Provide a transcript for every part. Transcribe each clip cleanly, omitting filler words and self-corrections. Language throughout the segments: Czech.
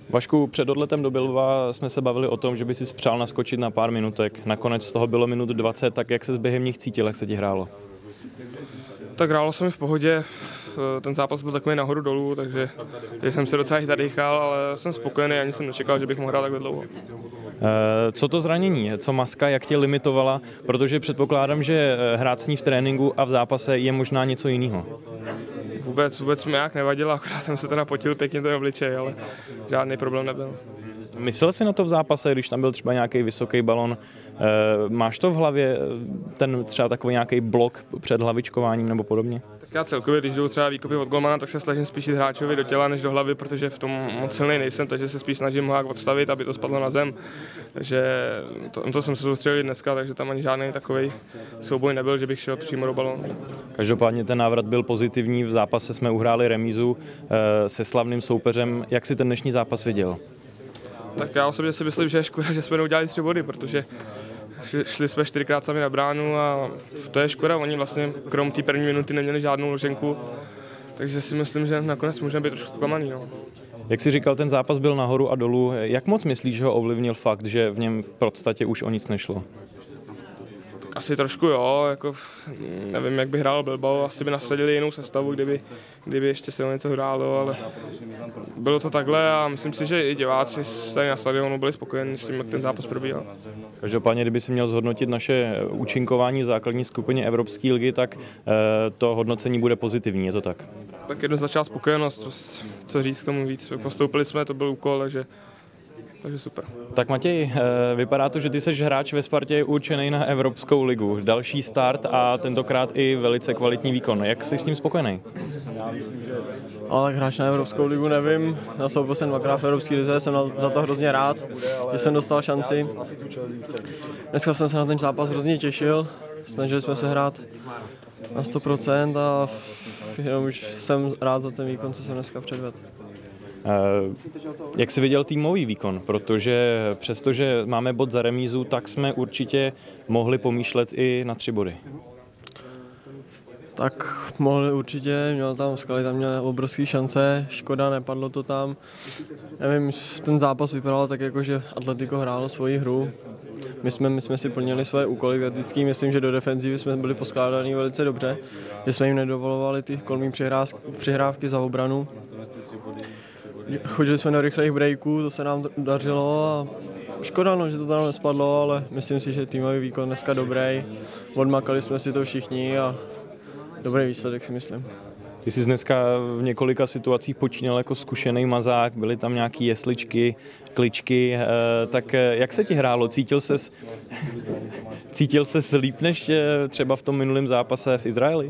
Vašku, před odletem do Bilbova jsme se bavili o tom, že by si přál naskočit na pár minutek. Nakonec z toho bylo minut 20, tak jak se během nich cítil, jak se ti hrálo? Tak hrálo se mi v pohodě, ten zápas byl takový nahoru dolů, takže jsem se docela zadýchal, ale jsem spokojený, ani jsem nečekal, že bych mohl hrát takhle dlouho. Co to zranění, co maska, jak tě limitovala, protože předpokládám, že hrát s ní v tréninku a v zápase je možná něco jiného. Vůbec mi nějak nevadilo, akorát jsem se teda potil pěkně ten obličej, ale žádný problém nebyl. Myslel jsi na to v zápase, když tam byl třeba nějaký vysoký balon? Máš to v hlavě, ten třeba takový nějaký blok před hlavičkováním nebo podobně? Tak já celkově, když jdou třeba výkopy od golmana, tak se snažím spíš jít hráčovi do těla než do hlavy, protože v tom moc silný nejsem, takže se spíš snažím ho jak odstavit, aby to spadlo na zem. Takže to jsem se soustředil dneska, takže tam ani žádný takový souboj nebyl, že bych šel přímo do balónu. Každopádně ten návrat byl pozitivní, v zápase jsme uhráli remízu se slavným soupeřem. Jak si ten dnešní zápas viděl? Tak já osobně si myslím, že je škoda, že jsme neudělali 3 body, protože šli jsme 4krát sami na bránu a to je škoda. Oni vlastně krom té první minuty neměli žádnou loženku, takže si myslím, že nakonec můžeme být trošku zklamaný. No. Jak jsi říkal, ten zápas byl nahoru a dolů. Jak moc myslíš, že ho ovlivnil fakt, že v něm v podstatě už o nic nešlo? Asi trošku jo, jako nevím, jak by hrál Bilbao, asi by nasadili jinou sestavu, kdyby ještě se o něco hrálo, ale bylo to takhle a myslím si, že i diváci tady na stadionu byli spokojeni s tím, jak ten zápas probíhal. Každopádně, kdyby si měl zhodnotit naše účinkování v základní skupině Evropské ligy, tak to hodnocení bude pozitivní, je to tak? Tak jednoznačná spokojenost, co říct k tomu víc. Postoupili jsme, to byl úkol, takže super. Tak Matěj, vypadá to, že ty jsi hráč ve Spartě určený na Evropskou ligu. Další start a tentokrát i velice kvalitní výkon. Jak jsi s tím spokojený? Ale tak hráč na Evropskou ligu nevím. Nastoupil jsem 2krát v Evropské lize, jsem za to hrozně rád, že jsem dostal šanci. Dneska jsem se na ten zápas hrozně těšil. Snažili jsme se hrát na 100% a jenom už jsem rád za ten výkon, co jsem dneska předvedl. Jak jsi viděl týmový výkon? Protože přestože máme bod za remízu, tak jsme určitě mohli pomýšlet i na 3 body. Tak mohli určitě, Skali tam měl obrovské šance, škoda, nepadlo to tam. Nevím, ten zápas vypadal tak jako, že Atletico hrálo svoji hru. My jsme si plnili svoje úkoly taktické, myslím, že do defenzívy jsme byli poskládaní velice dobře, že jsme jim nedovolovali ty kolmý přihrávky za obranu. Chodili jsme do rychlých breaků, to se nám dařilo a škoda, že to tam nespadlo, ale myslím si, že týmový výkon dneska dobrý. Odmakali jsme si to všichni a dobrý výsledek si myslím. Ty jsi dneska v několika situacích počínal jako zkušený mazák, byly tam nějaké jesličky, kličky, tak jak se ti hrálo? Cítil ses líp než třeba v tom minulém zápase v Izraeli?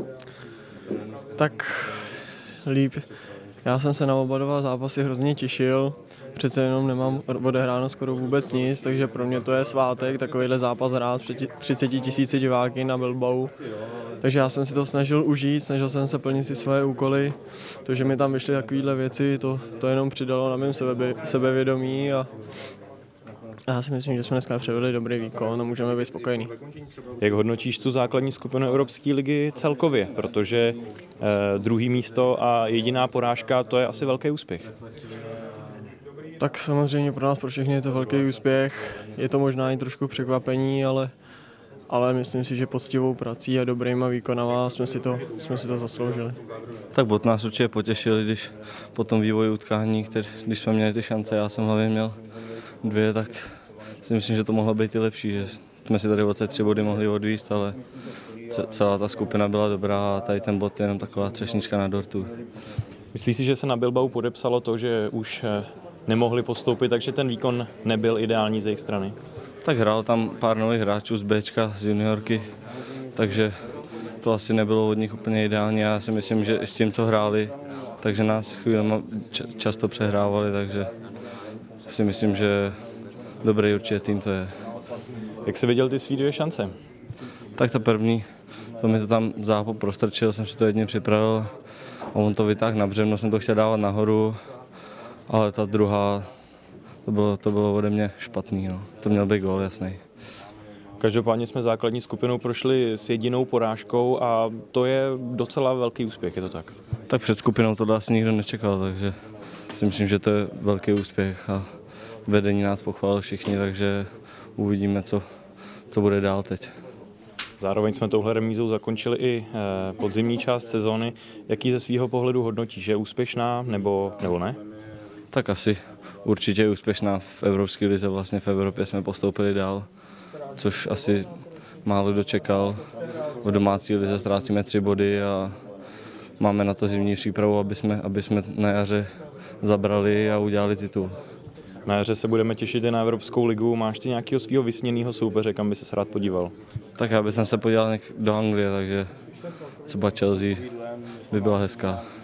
Tak líp. Já jsem se na oba 2 zápasy hrozně těšil, přece jenom nemám odehráno skoro vůbec nic, takže pro mě to je svátek, takovýhle zápas hrát před 30 000 diváky na Bilbao. Takže já jsem si to snažil užít, snažil jsem se plnit si svoje úkoly, to, že mi tam vyšly takovéhle věci, to jenom přidalo na mém sebevědomí a já si myslím, že jsme dneska předvedli dobrý výkon a můžeme být spokojení. Jak hodnotíš tu základní skupinu Evropské ligy celkově? Protože druhý místo a jediná porážka, to je asi velký úspěch. Tak samozřejmě pro nás, pro všechny je to velký úspěch. Je to možná i trošku překvapení, ale myslím si, že poctivou prací a dobrýma výkonama jsme si to zasloužili. Tak bod nás určitě potěšili, když po tom vývoji utkání, když jsme měli ty šance, já jsem hlavně měl 2, tak si myslím, že to mohlo být i lepší, že jsme si tady 3 body mohli odvízt, ale celá ta skupina byla dobrá a tady ten bod je jenom taková třešnička na dortu. Myslíš si, že se na Bilbao podepsalo to, že už nemohli postoupit, takže ten výkon nebyl ideální z jejich strany? Tak hrál tam pár nových hráčů z Bčka, z juniorky, takže to asi nebylo od nich úplně ideální. Já si myslím, že i s tím, co hráli, takže nás chvílema často přehrávali, takže si myslím, že dobrý určitě tým to je. Jak jsi viděl ty svý 2 šance? Tak ta první, to mi to tam zápo prostrčil, jsem si to jedně připravil a on to vytáhl na břevno, jsem to chtěl dávat nahoru, ale ta druhá, to bylo ode mě špatný, no. To měl být gól, jasný. Každopádně jsme základní skupinou prošli s jedinou porážkou a to je docela velký úspěch, je to tak? Tak před skupinou tohle asi nikdo nečekal, takže si myslím, že to je velký úspěch a vedení nás pochválil všichni, takže uvidíme, co bude dál teď. Zároveň jsme touhle remízou zakončili i podzimní část sezóny. Jaký ze svého pohledu hodnotíš? Je úspěšná nebo ne? Tak asi určitě je úspěšná. V Evropské lize, vlastně v Evropě jsme postoupili dál, což asi málo kdo čekal. V domácí lize ztrácíme 3 body a máme na to zimní přípravu, aby jsme na jaře zabrali a udělali titul. Na jaře se budeme těšit i na Evropskou ligu. Máš ty nějakého svého vysněného soupeře, kam by ses rád podíval? Tak já bych se podíval do Anglie, takže třeba Chelsea by byla hezká.